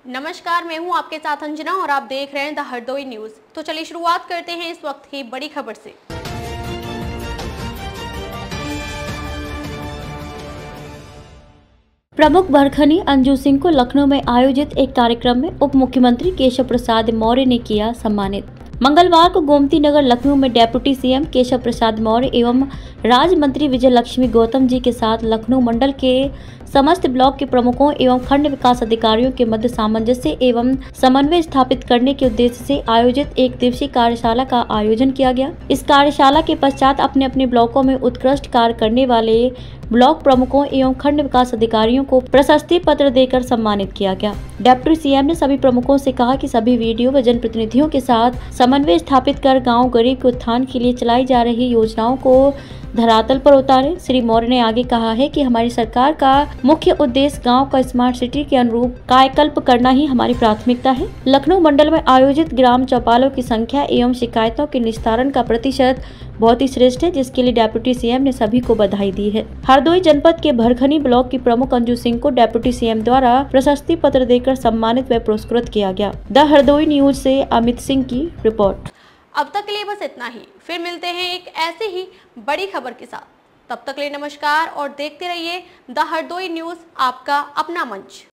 नमस्कार, मैं हूं आपके साथ अंजना और आप देख रहे हैं द हरदोई न्यूज। तो चलिए शुरुआत करते हैं इस वक्त की बड़ी खबर से। प्रमुख भरखनी अंजू सिंह को लखनऊ में आयोजित एक कार्यक्रम में उप मुख्यमंत्री केशव प्रसाद मौर्य ने किया सम्मानित। मंगलवार को गोमती नगर लखनऊ में डेप्यूटी सीएम केशव प्रसाद मौर्य एवं राज्य मंत्री विजय लक्ष्मी गौतम जी के साथ लखनऊ मंडल के समस्त ब्लॉक के प्रमुखों एवं खंड विकास अधिकारियों के मध्य सामंजस्य एवं समन्वय स्थापित करने के उद्देश्य से आयोजित एक दिवसीय कार्यशाला का आयोजन किया गया। इस कार्यशाला के पश्चात अपने अपने ब्लॉकों में उत्कृष्ट कार्य करने वाले ब्लॉक प्रमुखों एवं खंड विकास अधिकारियों को प्रशस्ति पत्र देकर सम्मानित किया गया। डिप्टी सीएम ने सभी प्रमुखों से कहा कि सभी वीडियो व जनप्रतिनिधियों के साथ समन्वय स्थापित कर गांव गरीब के उत्थान के लिए चलाई जा रही योजनाओं को धरातल पर उतारे। श्री मौर्य ने आगे कहा है कि हमारी सरकार का मुख्य उद्देश्य गांव का स्मार्ट सिटी के अनुरूप कायाकल्प करना ही हमारी प्राथमिकता है। लखनऊ मंडल में आयोजित ग्राम चौपालों की संख्या एवं शिकायतों के निस्तारण का प्रतिशत बहुत ही श्रेष्ठ है, जिसके लिए डिप्टी सीएम ने सभी को बधाई दी है। हरदोई जनपद के भरखनी ब्लॉक की प्रमुख अंजू सिंह को डिप्टी सीएम द्वारा प्रशस्ति पत्र देकर सम्मानित व पुरस्कृत किया गया। द हरदोई न्यूज से अमित सिंह की रिपोर्ट। अब तक के लिए बस इतना ही, फिर मिलते हैं एक ऐसी ही बड़ी खबर के साथ। तब तक के लिए नमस्कार और देखते रहिए द हरदोई न्यूज, आपका अपना मंच।